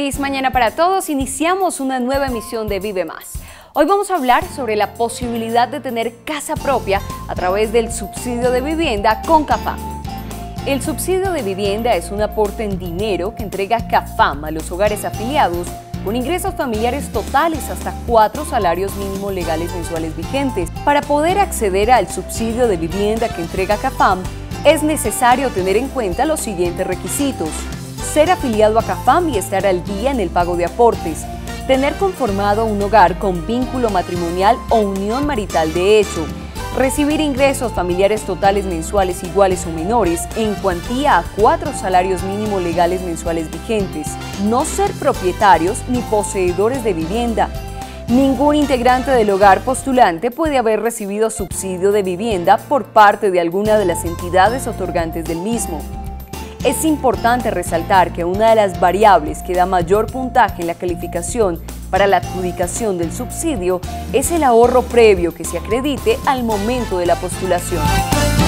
Feliz mañana para todos. Iniciamos una nueva emisión de Vive Más. Hoy vamos a hablar sobre la posibilidad de tener casa propia a través del subsidio de vivienda con CAFAM. El subsidio de vivienda es un aporte en dinero que entrega CAFAM a los hogares afiliados con ingresos familiares totales hasta 4 salarios mínimos legales mensuales vigentes. Para poder acceder al subsidio de vivienda que entrega CAFAM, es necesario tener en cuenta los siguientes requisitos: ser afiliado a CAFAM y estar al día en el pago de aportes, tener conformado un hogar con vínculo matrimonial o unión marital de hecho, recibir ingresos familiares totales mensuales iguales o menores en cuantía a 4 salarios mínimos legales mensuales vigentes, no ser propietarios ni poseedores de vivienda. Ningún integrante del hogar postulante puede haber recibido subsidio de vivienda por parte de alguna de las entidades otorgantes del mismo. Es importante resaltar que una de las variables que da mayor puntaje en la calificación para la adjudicación del subsidio es el ahorro previo que se acredite al momento de la postulación.